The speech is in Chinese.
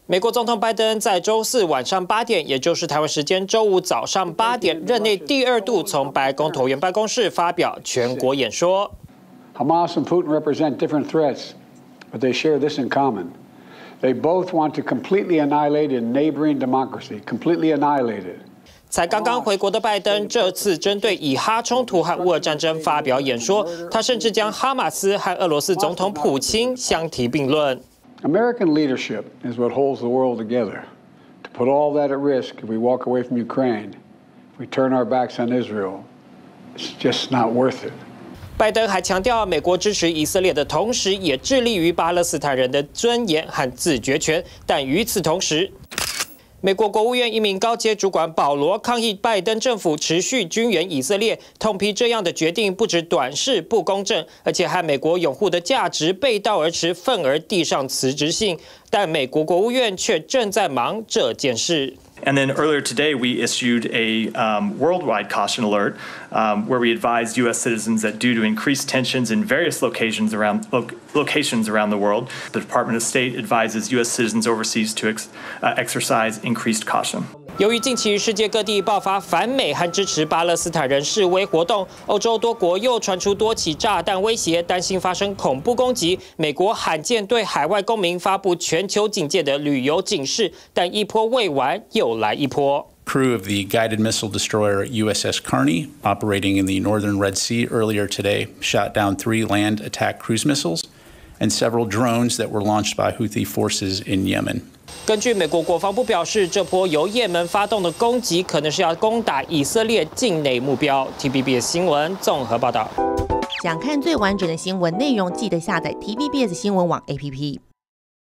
美国总统拜登在周四晚上8点，也就是台湾时间周五早上8点，任内第2度从白宫椭圆办公室发表全国演说。 Hamas and Putin represent different threats, but they share this in common. They both want to completely annihilate a neighboring democracy, completely annihilate it. 才刚刚回国的拜登，这次针对以哈冲突和乌俄战争发表演说，他甚至将哈马斯和俄罗斯总统普京相提并论。 American leadership is what holds the world together. To put all that at risk if we walk away from Ukraine, if we turn our backs on Israel, it's just not worth it. 拜登还强调，美国支持以色列的同时，也致力于巴勒斯坦人的尊严和自决权。但与此同时，美国国务院一名高阶主管保罗抗议拜登政府持续军援以色列，痛批这样的决定不止短视、不公正，而且和美国拥护的价值背道而驰，愤而递上辞职信。但美国国务院却正在忙这件事。 And then earlier today, we issued a worldwide caution alert where we advised U.S. citizens that due to increased tensions in various locations around the world, the Department of State advises U.S. citizens overseas to exercise increased caution. 由于近期世界各地爆发反美和支持巴勒斯坦人示威活动，欧洲多国又传出多起炸弹威胁，担心发生恐怖攻击。美国罕见对海外公民发布全球警戒的旅游警示，但一波未完，又来一波。 Crew of the guided missile destroyer USS Carney, operating in the northern Red Sea earlier today, shot down 3 land attack cruise missiles and several drones that were launched by Houthi forces in Yemen. 根据美国国防部表示，这波由也门发动的攻击可能是要攻打以色列境内目标。TVBS 新闻综合报道。 想看最完整的新闻内容，记得下载 TVBS 新闻网 APP。